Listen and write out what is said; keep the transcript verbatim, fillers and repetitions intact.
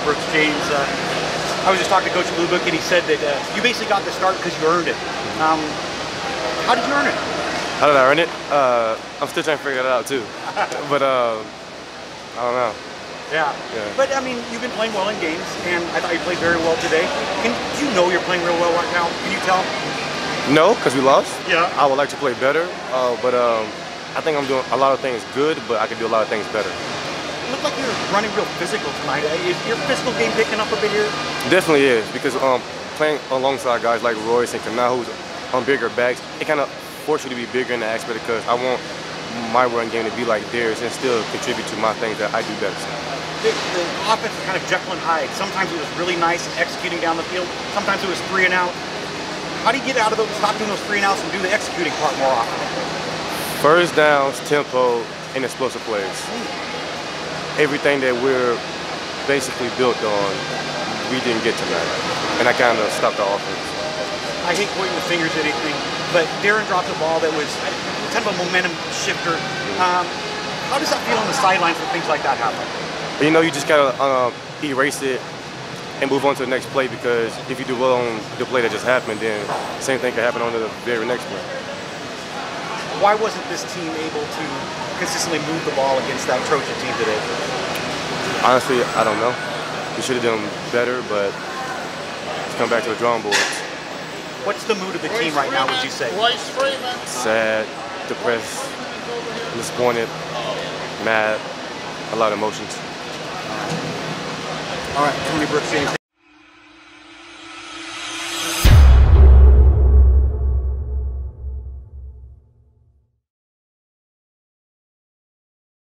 Brooks James. Uh, I was just talking to Coach Lubick, and he said that uh, you basically got the start because you earned it. Um, how did you earn it? How did I earn it? Uh, I'm still trying to figure that out too. But uh, I don't know. Yeah. yeah. But I mean, you've been playing well in games, and I thought you played very well today. Can do you know you're playing real well right now? Can you tell? No, because we lost. Yeah. I would like to play better, uh, but um, I think I'm doing a lot of things good, but I can do a lot of things better. It looked like you're running real physical tonight. Is your physical game picking up a bit here? Definitely is, because um, playing alongside guys like Royce and Kanaa, who's on bigger backs, it kind of forces you to be bigger in that aspect because I want my run game to be like theirs and still contribute to my things that I do better. The, the offense is kind of Jekyll and Hyde. Sometimes it was really nice and executing down the field. Sometimes it was three and out. How do you get out of those, stop doing those three and outs and do the executing part more often? First downs, tempo, and explosive plays. Everything that we're basically built on, we didn't get tonight. And I kind of stopped the offense. I hate pointing the fingers at anything, but Darren dropped a ball that was kind of a momentum shifter. Um, how does that feel on the sidelines when things like that happen? You know, you just gotta um, erase it and move on to the next play, because if you do well on the play that just happened, then the same thing can happen on the very next play. Why wasn't this team able to consistently move the ball against that Trojan team today? Honestly, I don't know. We should have done better, but let's come back to the drawing boards. What's the mood of the team right now, would you say? Sad, depressed, disappointed, mad, a lot of emotions. All right, Tony Brooks James.